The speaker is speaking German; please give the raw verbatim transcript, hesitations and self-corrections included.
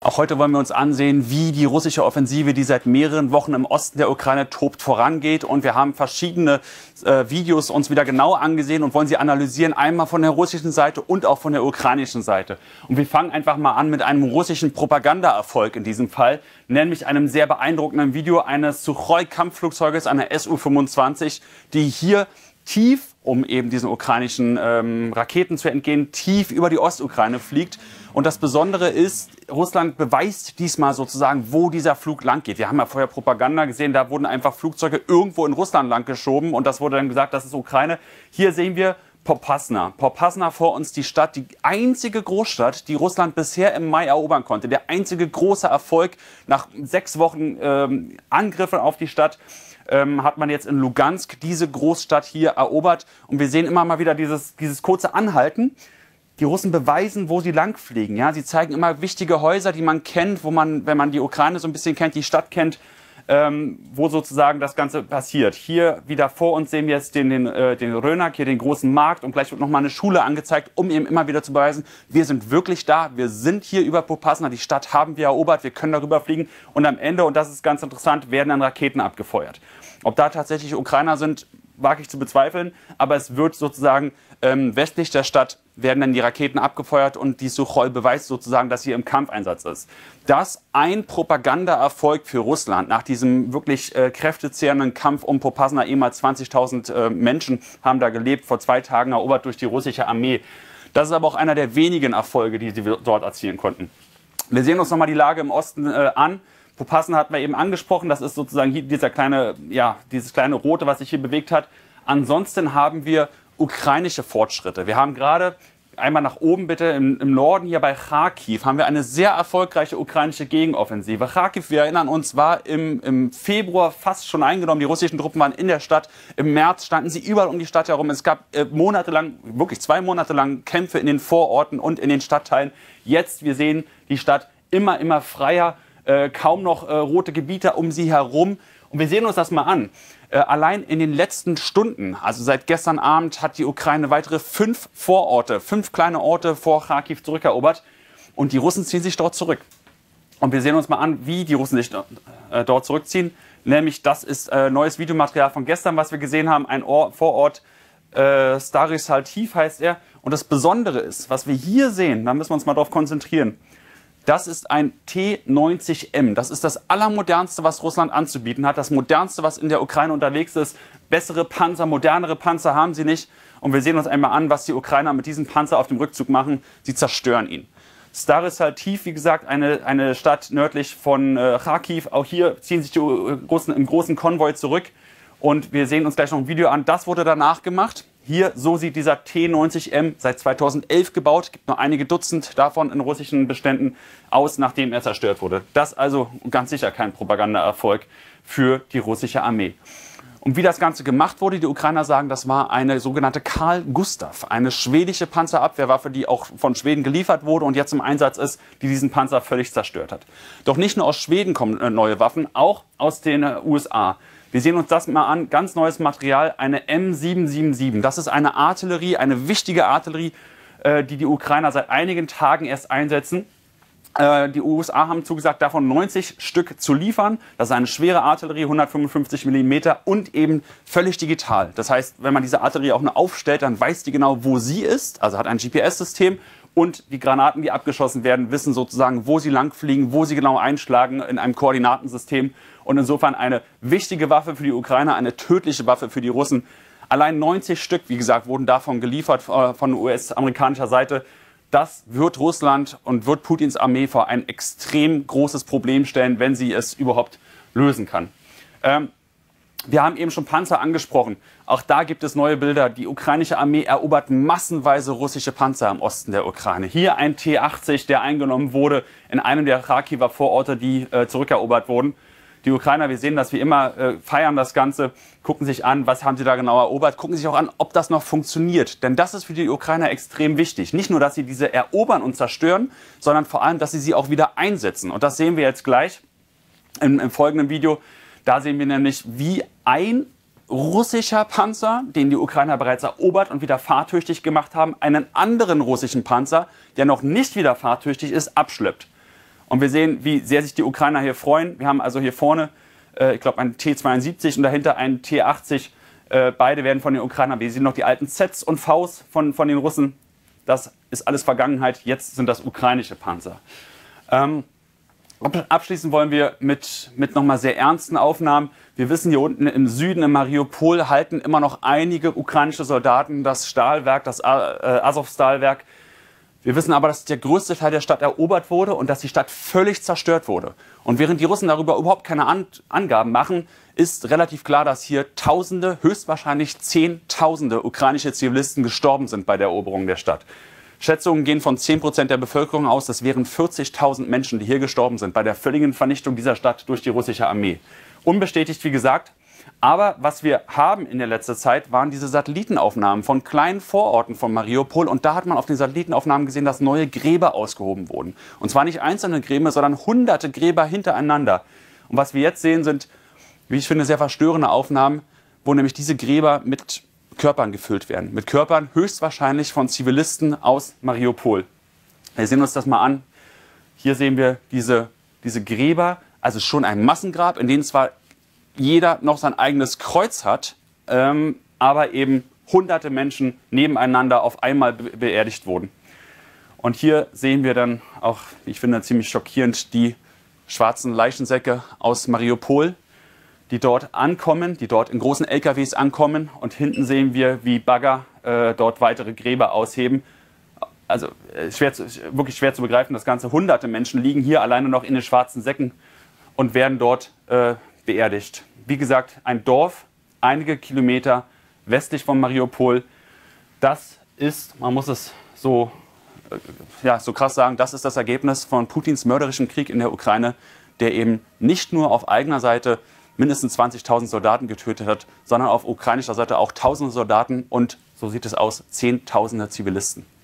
Auch heute wollen wir uns ansehen, wie die russische Offensive, die seit mehreren Wochen im Osten der Ukraine tobt, vorangeht. Und wir haben verschiedene äh, Videos uns wieder genau angesehen und wollen sie analysieren, einmal von der russischen Seite und auch von der ukrainischen Seite. Und wir fangen einfach mal an mit einem russischen Propagandaerfolg in diesem Fall, nämlich einem sehr beeindruckenden Video eines Suchoi-Kampfflugzeuges, einer S U fünfundzwanzig, die hier tief, um eben diesen ukrainischen ähm, Raketen zu entgehen, tief über die Ostukraine fliegt. Und das Besondere ist, Russland beweist diesmal sozusagen, wo dieser Flug lang geht. Wir haben ja vorher Propaganda gesehen, da wurden einfach Flugzeuge irgendwo in Russland lang geschoben und das wurde dann gesagt, das ist Ukraine. Hier sehen wir Popasna. Popasna vor uns, die Stadt, die einzige Großstadt, die Russland bisher im Mai erobern konnte. Der einzige große Erfolg nach sechs Wochen ähm, Angriffen auf die Stadt. Ähm, hat man jetzt in Lugansk diese Großstadt hier erobert. Und wir sehen immer mal wieder dieses, dieses kurze Anhalten. Die Russen beweisen, wo sie langfliegen. Ja? Sie zeigen immer wichtige Häuser, die man kennt, wo man, wenn man die Ukraine so ein bisschen kennt, die Stadt kennt, ähm, wo sozusagen das Ganze passiert. Hier wieder vor uns sehen wir jetzt den, den, äh, den Rönak, hier den großen Markt, und gleich wird nochmal eine Schule angezeigt, um eben immer wieder zu beweisen, wir sind wirklich da, wir sind hier über Popasna, die Stadt haben wir erobert, wir können darüber fliegen und am Ende, und das ist ganz interessant, werden dann Raketen abgefeuert. Ob da tatsächlich Ukrainer sind, wage ich zu bezweifeln, aber es wird sozusagen ähm, westlich der Stadt werden dann die Raketen abgefeuert und die Suchoi beweist sozusagen, dass sie im Kampfeinsatz ist. Das ein Propagandaerfolg für Russland nach diesem wirklich äh, kräftezehrenden Kampf um Popasna. Ehemals zwanzigtausend äh, Menschen haben da gelebt, vor zwei Tagen erobert durch die russische Armee. Das ist aber auch einer der wenigen Erfolge, die sie dort erzielen konnten. Wir sehen uns nochmal die Lage im Osten äh, an. Popasna hatten wir eben angesprochen, das ist sozusagen hier dieser kleine, ja, dieses kleine Rote, was sich hier bewegt hat. Ansonsten haben wir ukrainische Fortschritte. Wir haben gerade, einmal nach oben bitte, im, im Norden hier bei Kharkiv, haben wir eine sehr erfolgreiche ukrainische Gegenoffensive. Kharkiv, wir erinnern uns, war im, im Februar fast schon eingenommen. Die russischen Truppen waren in der Stadt. Im März standen sie überall um die Stadt herum. Es gab äh, monatelang, wirklich zwei Monate lang Kämpfe in den Vororten und in den Stadtteilen. Jetzt, wir sehen die Stadt immer, immer freier. Äh, kaum noch äh, rote Gebiete um sie herum. Und wir sehen uns das mal an. Äh, allein in den letzten Stunden, also seit gestern Abend, hat die Ukraine weitere fünf Vororte, fünf kleine Orte vor Kharkiv zurückerobert. Und die Russen ziehen sich dort zurück. Und wir sehen uns mal an, wie die Russen sich äh, dort zurückziehen. Nämlich, das ist äh, neues Videomaterial von gestern, was wir gesehen haben. Ein Or Vorort, äh, Stary Saltiv heißt er. Und das Besondere ist, was wir hier sehen, da müssen wir uns mal drauf konzentrieren. Das ist ein T neunzig M. Das ist das Allermodernste, was Russland anzubieten hat. Das Modernste, was in der Ukraine unterwegs ist. Bessere Panzer, modernere Panzer haben sie nicht. Und wir sehen uns einmal an, was die Ukrainer mit diesem Panzer auf dem Rückzug machen. Sie zerstören ihn. Stary Saltiv, wie gesagt, eine, eine Stadt nördlich von äh, Kharkiv. Auch hier ziehen sich die Russen im großen Konvoi zurück. Und wir sehen uns gleich noch ein Video an. Das wurde danach gemacht. Hier, so sieht dieser T neunzig M seit zweitausendelf gebaut, gibt noch einige Dutzend davon in russischen Beständen aus, nachdem er zerstört wurde. Das also ganz sicher kein Propagandaerfolg für die russische Armee. Und wie das Ganze gemacht wurde, die Ukrainer sagen, das war eine sogenannte Carl Gustaf, eine schwedische Panzerabwehrwaffe, die auch von Schweden geliefert wurde und jetzt im Einsatz ist, die diesen Panzer völlig zerstört hat. Doch nicht nur aus Schweden kommen neue Waffen, auch aus den U S A. Wir sehen uns das mal an, ganz neues Material, eine M sieben sieben sieben. Das ist eine Artillerie, eine wichtige Artillerie, äh, die die Ukrainer seit einigen Tagen erst einsetzen. Äh, die U S A haben zugesagt, davon neunzig Stück zu liefern. Das ist eine schwere Artillerie, hundertfünfundfünfzig Millimeter und eben völlig digital. Das heißt, wenn man diese Artillerie auch nur aufstellt, dann weiß die genau, wo sie ist, also hat ein G P S-System. Und die Granaten, die abgeschossen werden, wissen sozusagen, wo sie langfliegen, wo sie genau einschlagen in einem Koordinatensystem. Und insofern eine wichtige Waffe für die Ukrainer, eine tödliche Waffe für die Russen. Allein neunzig Stück, wie gesagt, wurden davon geliefert von U S-amerikanischer Seite. Das wird Russland und wird Putins Armee vor ein extrem großes Problem stellen, wenn sie es überhaupt lösen kann. Ähm, Wir haben eben schon Panzer angesprochen. Auch da gibt es neue Bilder. Die ukrainische Armee erobert massenweise russische Panzer im Osten der Ukraine. Hier ein T achtzig, der eingenommen wurde in einem der Kharkiver Vororte, die äh, zurückerobert wurden. Die Ukrainer, wir sehen das wie immer, äh, feiern das Ganze, gucken sich an, was haben sie da genau erobert, gucken sich auch an, ob das noch funktioniert. Denn das ist für die Ukrainer extrem wichtig. Nicht nur, dass sie diese erobern und zerstören, sondern vor allem, dass sie sie auch wieder einsetzen. Und das sehen wir jetzt gleich im, im folgenden Video. Da sehen wir nämlich, wie ein russischer Panzer, den die Ukrainer bereits erobert und wieder fahrtüchtig gemacht haben, einen anderen russischen Panzer, der noch nicht wieder fahrtüchtig ist, abschleppt. Und wir sehen, wie sehr sich die Ukrainer hier freuen. Wir haben also hier vorne, äh, ich glaube, ein T zweiundsiebzig und dahinter ein T achtzig. Äh, beide werden von den Ukrainern, wir sehen noch die alten Zs und Vs von, von den Russen. Das ist alles Vergangenheit, jetzt sind das ukrainische Panzer. Ähm, abschließend wollen wir mit, mit nochmal sehr ernsten Aufnahmen. Wir wissen, hier unten im Süden, in Mariupol, halten immer noch einige ukrainische Soldaten das Stahlwerk, das äh, Azov-Stahlwerk. Wir wissen aber, dass der größte Teil der Stadt erobert wurde und dass die Stadt völlig zerstört wurde. Und während die Russen darüber überhaupt keine An Angaben machen, ist relativ klar, dass hier Tausende, höchstwahrscheinlich Zehntausende ukrainische Zivilisten gestorben sind bei der Eroberung der Stadt. Schätzungen gehen von zehn Prozent der Bevölkerung aus. Das wären vierzigtausend Menschen, die hier gestorben sind bei der völligen Vernichtung dieser Stadt durch die russische Armee. Unbestätigt, wie gesagt. Aber was wir haben in der letzten Zeit, waren diese Satellitenaufnahmen von kleinen Vororten von Mariupol. Und da hat man auf den Satellitenaufnahmen gesehen, dass neue Gräber ausgehoben wurden. Und zwar nicht einzelne Gräber, sondern hunderte Gräber hintereinander. Und was wir jetzt sehen, sind, wie ich finde, sehr verstörende Aufnahmen, wo nämlich diese Gräber mit Körpern gefüllt werden. Mit Körpern höchstwahrscheinlich von Zivilisten aus Mariupol. Wir sehen uns das mal an. Hier sehen wir diese, diese Gräber, also schon ein Massengrab, in dem zwar jeder noch sein eigenes Kreuz hat, ähm, aber eben hunderte Menschen nebeneinander auf einmal be beerdigt wurden. Und hier sehen wir dann auch, ich finde ziemlich schockierend, die schwarzen Leichensäcke aus Mariupol, die dort ankommen, die dort in großen L K Ws ankommen. Und hinten sehen wir, wie Bagger äh, dort weitere Gräber ausheben. Also äh, schwer zu, wirklich schwer zu begreifen, das Ganze. Hunderte Menschen liegen hier alleine noch in den schwarzen Säcken und werden dort äh, beerdigt. Wie gesagt, ein Dorf, einige Kilometer westlich von Mariupol. Das ist, man muss es so, äh, ja, so krass sagen, das ist das Ergebnis von Putins mörderischem Krieg in der Ukraine, der eben nicht nur auf eigener Seite mindestens zwanzigtausend Soldaten getötet hat, sondern auf ukrainischer Seite auch tausende Soldaten und, so sieht es aus, Zehntausende Zivilisten.